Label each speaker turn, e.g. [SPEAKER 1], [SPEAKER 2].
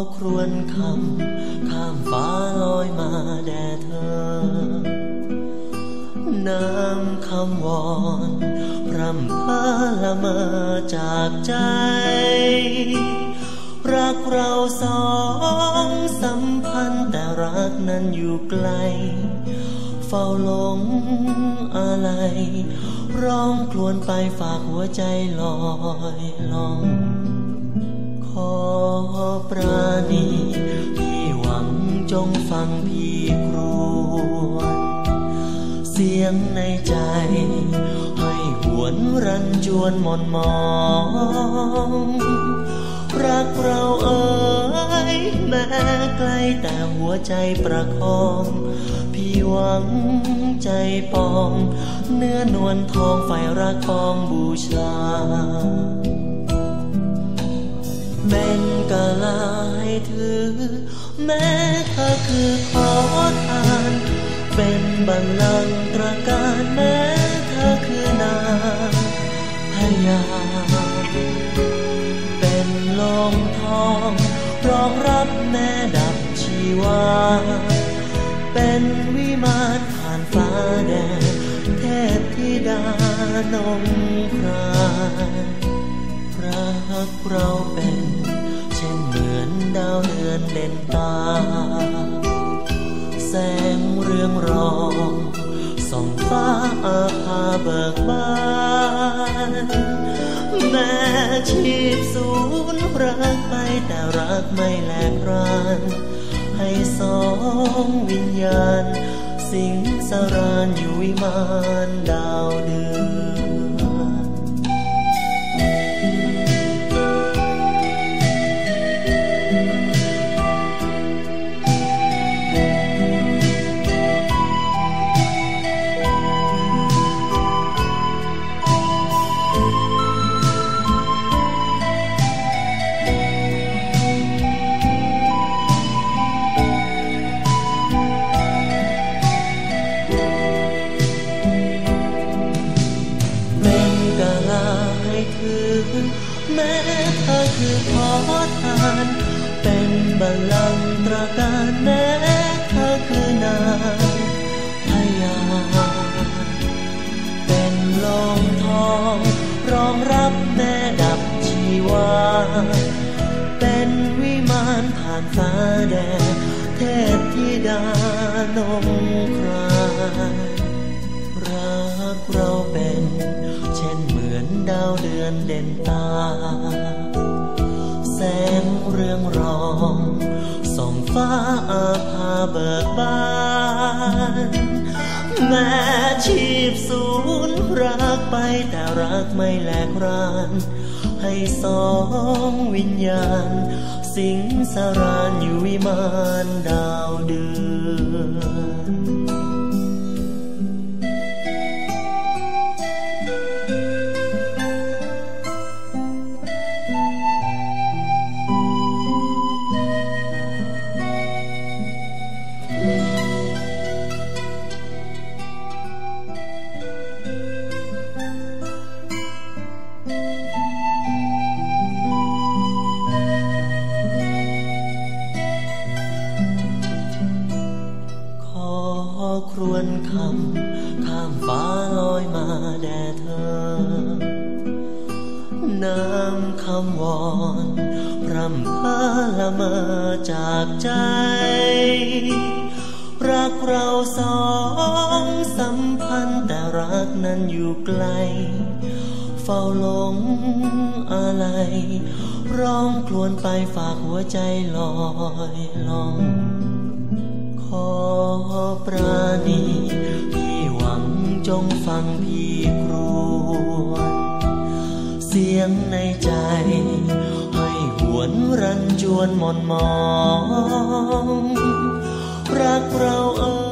[SPEAKER 1] ครวญคำข้ามฟ้าลอยมาแด่เธอน้ำคำวอนพร่ำเพ้อละเมอจากใจรักเราสองสัมพันธ์แต่รักนั้นอยู่ไกลเฝ้าหลงอะไรร้องครวญไปฝากหัวใจลอยล่องขอปราณีพี่หวังจงฟังพี่ครวญเสียงในใจให้หวนรันจวนหม่นหมองรักเราเอ่ยแม้ไกลแต่หัวใจประคองพี่หวังใจปองเนื้อนวลทองไฟรักปองบูชาเป็นกะลาให้ถือแม้เธอคือขอทานเป็นบัลลังก์ตระการแม้เธอคือนางพญาเป็นลมทองรองรับแม่ดับชีวาเป็นวิมานผ่านฟ้าแดนเทพธิดานงครารักเราเป็นเช่นเหมือนดาวเดือนเด่นตาแสงเรืองรองส่องฟ้าอาภาเบิกบานแม้ชีพสูญรักไปแต่รักไม่แลกรานให้สองวิญญาณสิงสรานอยู่วิมานดาวเดือนแม้เธอคือขอทานเป็นบัลลังก์ตระการแม้เธอคือนางพญาเป็นลมทองรองรับแม่ดับชีวาเป็นวิมานผ่านฟ้าแดนเทพธิดานงครารักเราเป็นเช่นเหมือนดาวเดือนเด่นตาแสงเรืองรองส่องฟ้าอาภาเบิกบานแม้ชีพสูญรักไปแต่รักไม่แลกรานให้สองวิญญาณสิงสรานอยู่วิมานดาวเดือนครวญคำข้ามฟ้าลอยมาแด่เธอน้ำคำวอนพร่ำเพ้อละเมอจากใจรักเราสองสัมพันธ์แต่รักนั้นอยู่ไกลเฝ้าหลงอะไรร้องครวญไปฝากหัวใจลอยล่องขอปราณีพี่หวังจงฟังพี่ครวญเสียงในใจให้หวนรันจวนหม่นหมองรักเรา